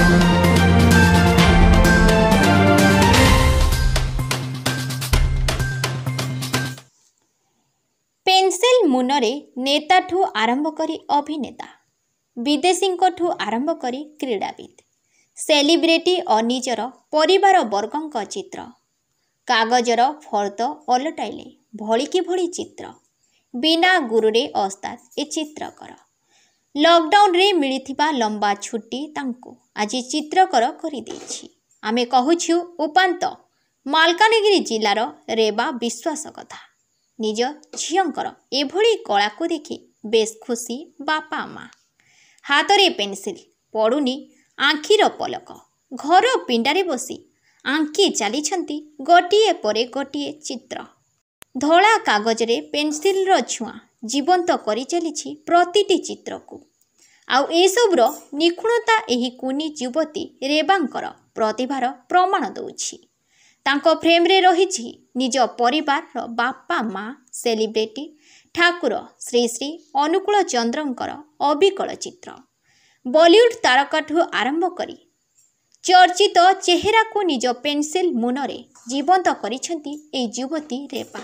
Pencil मुनरे नेताठू आरंभ करी अभिनेता विदेशीठू आरंभ करी क्रीड़ाविद सेलिब्रिटी और निजर परिवार वर्गों चित्र कागजर फर्द ओलटाइले भलिकी भली चित्र बिना गुरुरे ओस्ताद ए चित्रकर लॉकडाउन रे मिलिथिबा लंबा छुट्टी तांको आज चित्रकर करि देछि। आमे कहूछु उपांत मालकानगिरी जिलार रेबा विश्वास कथा निज झींकर एभली कला को देखि बेस खुशी बापा माँ हाथ में पेन्सिल पड़ुनी आखिर पलक घर पिंडारे बसी आंकी चली गोटे पर गोटे चित्र धला कागज रे पेन्सिल छुआ जीवंत करी चली प्रतिटी चित्र को आउ एसबुर निखुणता एही कुनी युवती रेबांकर प्रतिभार प्रमाण दौछि। तांको फ्रेम रे रहिछि निज परिवार बापा माँ सेलिब्रिटी ठाकुर श्री श्री अनुकूल चंद्रंकर अविकल चित्र बॉलीवुड तारकाठू आरंभ करी चर्चित चेहरा को निज पेन्सिल मुनरे जीवंत करिसेंती ए युवती रेबा।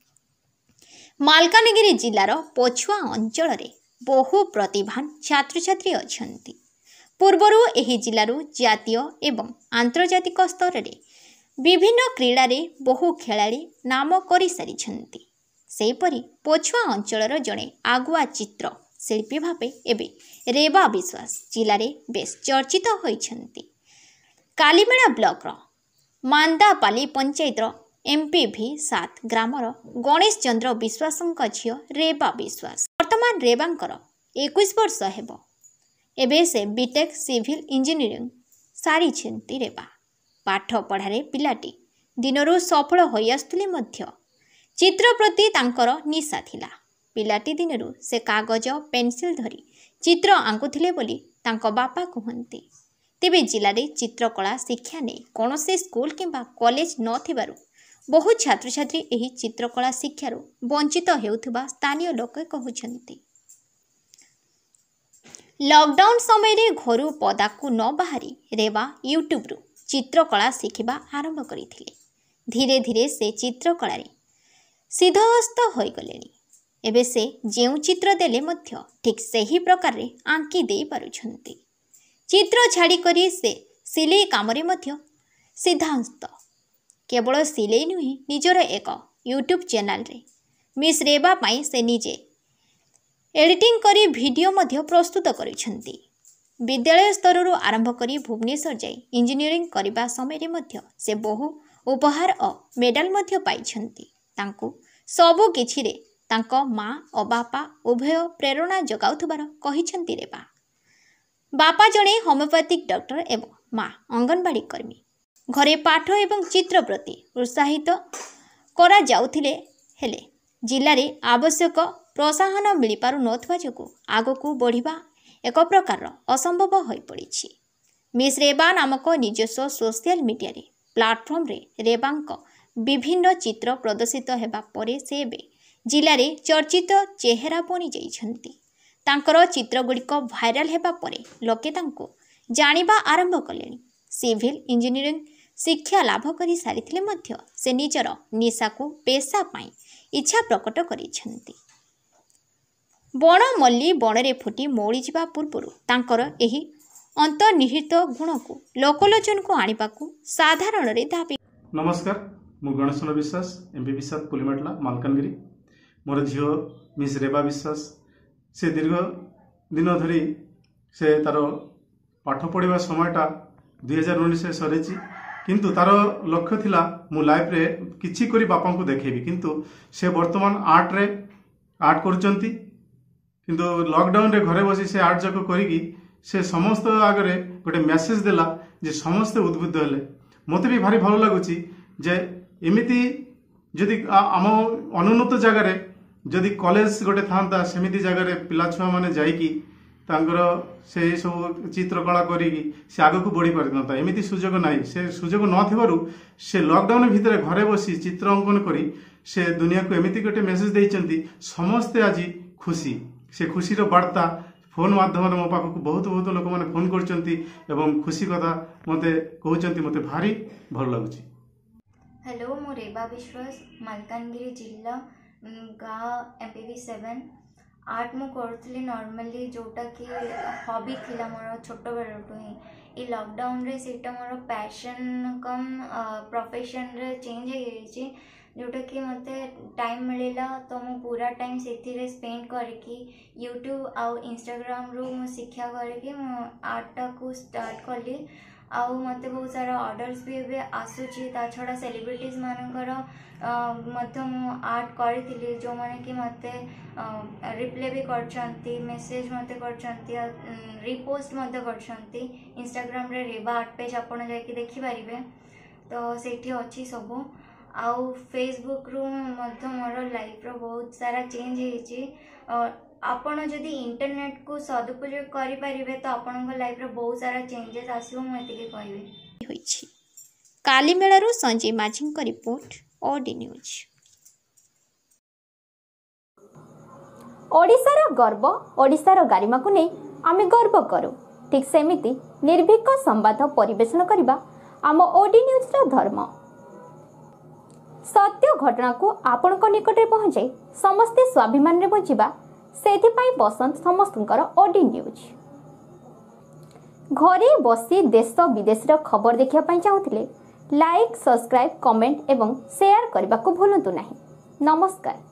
मालकानगिरी जिलार पछुआ अंचल रे बहु प्रतिभान छात्र छात्री अछंती। पूर्वरु एही जिलारु जातीय एवं आंतर्जातिक स्तर रे विभिन्न क्रीड़ा रे बहु खेलाड़ी नाम करि सारिछंती। सेहीपरि पछुआ अंचलर जड़े आगुआ चित्र शिल्पी भावे एबे रेबा विश्वास जिले में बेस चर्चित होइछंती। कालीमेला ब्लॉक मांदापाली पंचायतर MPV 7 ग्रामर गणेश चंद्र विश्वासंक झियो रेबा विश्वास वर्तमान रेबांकर 21 वर्ष हेबो। एबे से बीटेक सिविल इंजीनियरिंग सारी रेबा पाठ पढ़ारे पिलाटी दिनरू सफल होई आसुथिले मध्य चित्र प्रति तांकर निशा थिला। पिलाटी दिनरू से कागज पेन्सिल धरी चित्र आंकुथिले बोली तांको बापा कहंती। तेबे जिले में चित्रकला शिक्षा नहीं कौन से स्कूल किंबा कॉलेज नथिबारु बहु छात्र छात्री एही चित्रकला शिक्षारु वंचित हेउथबा स्थानीय लोक कहउछंती। लॉकडाउन समय रे घरु पदाकू न बाहरी रेबा यूट्यूब रु चित्रकला शिखिबा आरंभ करिथिले। धीरे धीरे से चित्रकला रे सिद्धहस्त होई गलेनी। एबे से जेउ चित्र देले मध्य ठीक सही प्रकार रे आंकी दे पारुछंती। चित्र छाड़ी करी से सिलाई कामरे मध्य सिद्धांत केवल सिलाई नुहे निजर एक यूट्यूब चैनल रे मिस रेबा पाई से निजे एडिटिंग करी वीडियो मध्य प्रस्तुत करिछंती। विद्यालय स्तर रु आरंभ करी भुवनेश्वर जाई इंजीनियरिंग करिबा समय रे मध्य से बहु उपहार और मेडल मध्य पाइछंती। तांको सबु किछि रे तांको माँ और बापा उभय प्रेरणा जगाउथबार कहिछंती रेबा। बापा जड़े होमियोपैथिक डॉक्टर एवं माँ अंगनवाड़ी कर्मी घरे पाठ एवं चित्र प्रति उत्साहित करा जाउथिले हेले जिले में आवश्यक प्रोत्साहन मिल पारु नथवा जोगु आगकू बढ़िबा एक प्रकार असंभव हो पड़ी। मिस रेबा नामक निजस्व सोशल मीडिया रे प्लाटफॉर्म रे रेबांक विभिन्न चित्र प्रदर्शित हेबा परे से जिले में चर्चित चेहरा बनी जाइछंती। तांकर चित्र गुड़िक भाइराल हेबा परे लोके तांको जानिबा आरंभ कलेनी। सिविल इंजीनियरिंग शिक्षा लाभ करी सारिथिले मध्य से निजर निशा को पेशा पाई इच्छा प्रकट करिछंती। बण मल्ली बणरे फुटी मौली जिबा पूर्वरु तांकर एही अंतर्निहित गुण को लोकलोचन को आनिबाकू साधारण रे दाबी। नमस्कार, मु गणेश विश्वास MPV 7 पुलिमाटला मालकानगिरी। मोर झियो मिस रेबा विश्वास से दीर्घ दिन धरी से तार पाठ पढ़ा समयटा 2019 सरी किंतु तार लक्ष्य थिला मु लाइफ रे किछि करी बापा को देखेबी किंतु से वर्तमान आर्ट करचंती। किंतु लॉकडाउन रे घरे बसी से आर्ट जक करी से समस्त आगरे गोटे मेसेज देला जे समस्त उद्बुद्ध हेले। मते भी भारी भलो लागुची जे एमिति जदि आम अनुन्नत जगार जदि कॉलेज गोटे था सेमिति जगार पिला छुआ माने जाइकी तांकर से सब चित्रकला करी से आगक बढ़ी पारि न एमिति सुजोग नाही। से सुजोग न से लॉकडाउन भितर घरे बसी चित्र अंकन करी से दुनिया को एमिति गोटे मेसेज देइचंती समस्ते आज खुशी से खुशीर वार्ता फोन माध्यम मो पाखक बहुत बहुत लोक मैंने फोन कर खुशी कथा मत कहते मत भारी भल लगुच। हेलो मु रेबा विश्वास मालकानगिरी जिला गाँ MPV 7 आर्ट मु करुली नॉर्मली जोटा कि हॉबी थिला मोर छोट बेलू ही ये लॉकडाउन रे सेटा मोर पैशन कम प्रोफेशन रे चेंज हो गई जोटा कि मते टाइम मिलेला तो मु पूरा टाइम से स्पेंड करके यूट्यूब आउ इंस्टाग्राम रु मु शिक्षा करके मु आर्ट को स्टार्ट कली आउ मते बहुत सारा ऑर्डर्स भी एबे आसुची ता छड़ा सेलिब्रिटीज मानकर मध्य मु आर्ट करी जो माने कि मते रिप्ले भी करछंती मेसेज मते करछंती रिपोस्ट मते करछंती इंस्टाग्राम रे रेबा आर्ट पेज आपण जाय कि देखि परिबे तो सेठी अछि सब आउ फेसबुक रु मध्य मोर लाइफ रो बहुत सारा चेंज हेछि आपण जदि इंटरनेट को सदुपयोग करि परिबे तो आपण लाइफ रो बहुत सारा चेंजेस आसीबो म एतिके कहबे होइछि। काली मेळारू संजय माझी को रिपोर्ट ओडी न्यूज। ओडिशार गर्व ओडिशार गारिमा को नै आमे गर्व करू ठीक सेमिति निर्भीक संवाद परिवेशन करबा आम ओडी न्यूज रो धर्म। सत्य घटना को आपण को निकटे पहुंचे समस्ते स्वाभिमान रे बचिबा सेथिपाई पसंद समस्तकर ओडी न्यूज। घरे बसी देश विदेश खबर देखिया पाई चाहुथिले लाइक सब्सक्राइब कमेंट एवं शेयर करने को भूलु नहीं। नमस्कार।